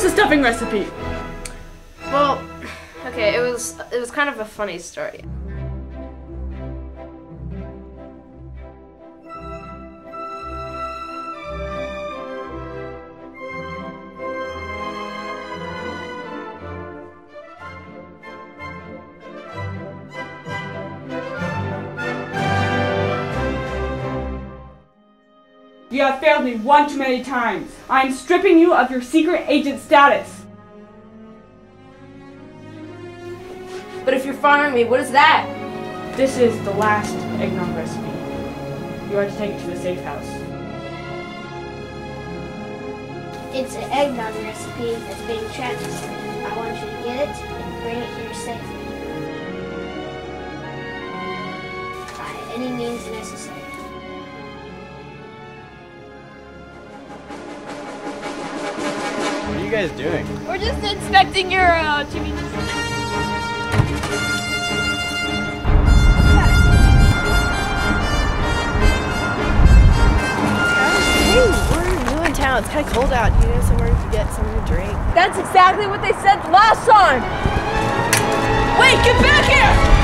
the stuffing recipe? Well, okay, it was kind of a funny story. You have failed me one too many times. I am stripping you of your secret agent status. But if you're firing me, what is that? This is the last eggnog recipe. You are to take it to the safe house. It's an eggnog recipe that's being transferred. I want you to get it and bring it here safely. By any means necessary. What are you guys doing? We're just inspecting your TV. Hey, we're new in town. It's kind of cold out. Do you know somewhere to get something to drink? That's exactly what they said last time. Wait, get back here!